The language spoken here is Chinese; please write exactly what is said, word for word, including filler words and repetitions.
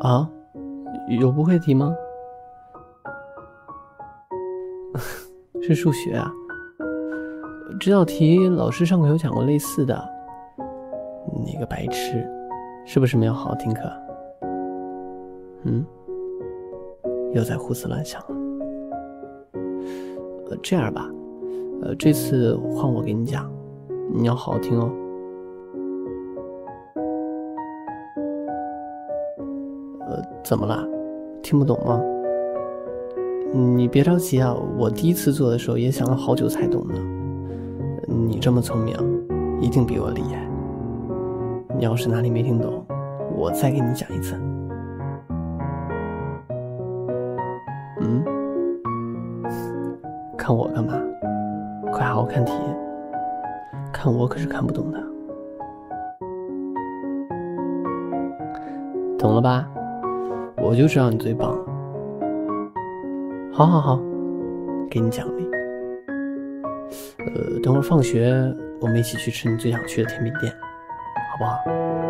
啊？有不会题吗？是数学啊。这道题老师上课有讲过类似的。你个白痴，是不是没有好好听课？嗯，又在胡思乱想了。呃，这样吧，呃，这次换我给你讲，你要好好听哦。呃，怎么了？听不懂吗？你别着急啊，我第一次做的时候也想了好久才懂呢。你这么聪明，一定比我厉害。你要是哪里没听懂，我再给你讲一次。嗯？看我干嘛？快好好看题，看我可是看不懂的。懂了吧？我就知道你最棒了。好好好，给你奖励。呃，等会儿放学我们一起去吃你最想去的甜品店，好不好？